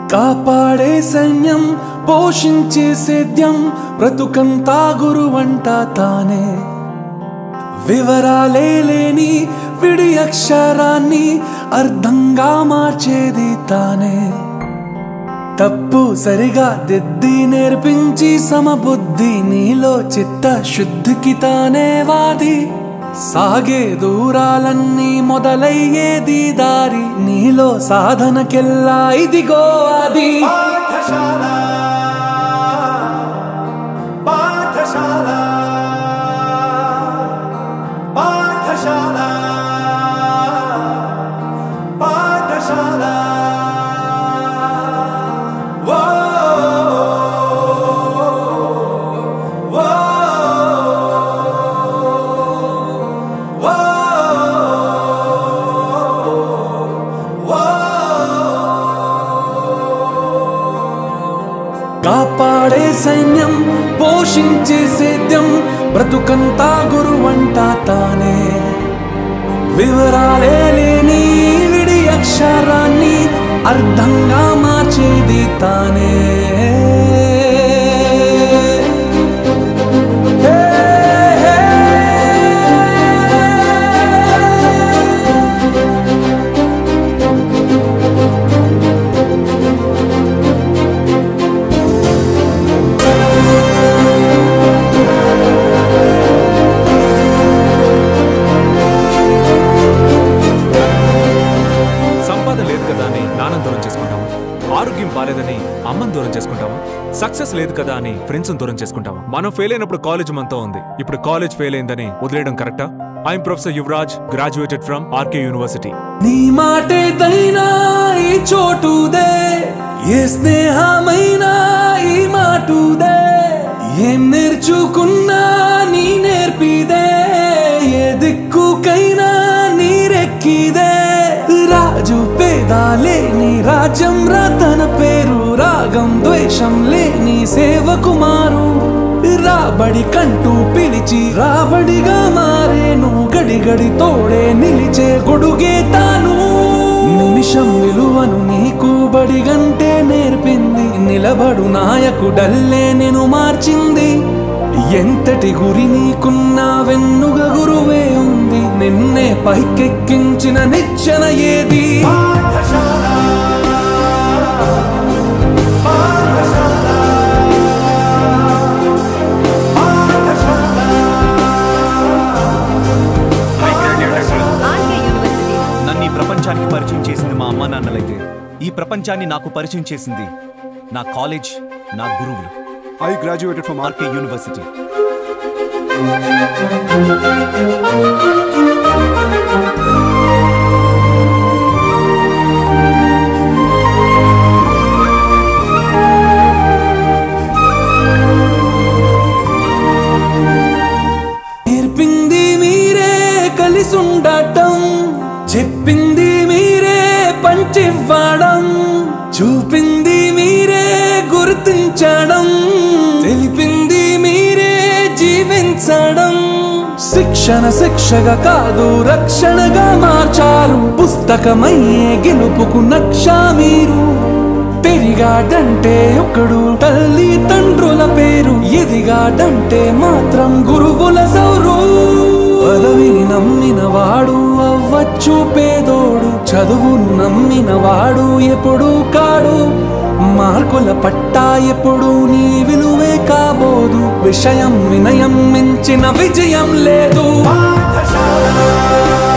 కాపాడే సైన్యం పోషించే సేద్యం బ్రతుకంతా గురువంట తానే వివరాలే లేని విడి అక్షరాన్ని అర్థంగా మార్చేది తానే తప్పు సరిగా దిద్ది నేర్పించి సమబుద్ధి నీలో చిత్త శుద్ధికి తానే వాది సాగే దూరాలన్నీ మొదలయ్యేది దారి నీలో సాధనకెల్లా ఇదిగో అది కాపాడే సైన్యం పోషించే సేద్యం బ్రతుకంతా గురువంట తానే వివరాలే లేని విడి అక్షరాన్ని అర్థంగా మార్చేది తానే ఆరోగ్యం బాలేదని అమ్మని దూరం చేసుకుంటాము సక్సెస్ లేదు కదా అని ఫ్రెండ్స్ దూరం చేసుకుంటాము మనం ఫెయిల్ అయినప్పుడు కాలేజ్ మనతో ఉంది ఇప్పుడు కాలేజ్ ఫెయిల్ అయిందని వదిలేయడం కరెక్టా I'm professor Yuvraj graduated from RK university నీ మాటే దైనా ఈ చోటుదే ఏ స్నేహమైనా ఈ మాటుదే ఏం నేర్చుకున్నా నీ నేర్పిదే ఏ దిక్కుకైనా నీరెక్కిదే రాజు పేదా లేని రాజ్యం తన పేరు రాగం ద్వేషం లేని సేవకుమారు రాబడి కంటూ పిలిచి రాబడిగా మారేను గడి గడి తోడే నిలిచే గొడుగే తాను నిమిషం విలువను నీకు బడిగంటే నేర్పింది నిలబడు నాయకుడల్లే నేను మార్చింది ఎంతటి గురి నీకున్నా వెన్నుగ గురువే ఉంది నిన్నే పైకెక్కించిన నిచ్చెన ఏది నన్ను ఈ ప్రపంచానికి పరిచయం చేసింది మా అమ్మా నాన్నలైతే ఈ ప్రపంచాన్ని నాకు పరిచయం చేసింది నా కాలేజ్ నా గురువులు I graduated from RK University. నేర్పింది మీరే కలిసుండటం చెప్పింది మీరే పంచివ్వడం చూపింది మీరే గుర్తించడం తెలిపింది మీరే జీవించడం శిక్షణ శిక్షగా కాదు రక్షణగా మార్చారు పుస్తకమయ్యే గెలుపుకు నక్షా మీరు పెరిగాడంటే ఒకడు తల్లి తండ్రుల పేరు ఎదిగాడంటే మాత్రం గురువుల సౌరు పదవిని నమ్మిన వాడు అవ్వచ్చు పేదోడు చదువును నమ్మిన వాడు ఎప్పుడు కాడు మార్కుల పట్టా ఎప్పుడు నీ విలువే కాబోదు విషయం వినయం మించిన విజయం లేదు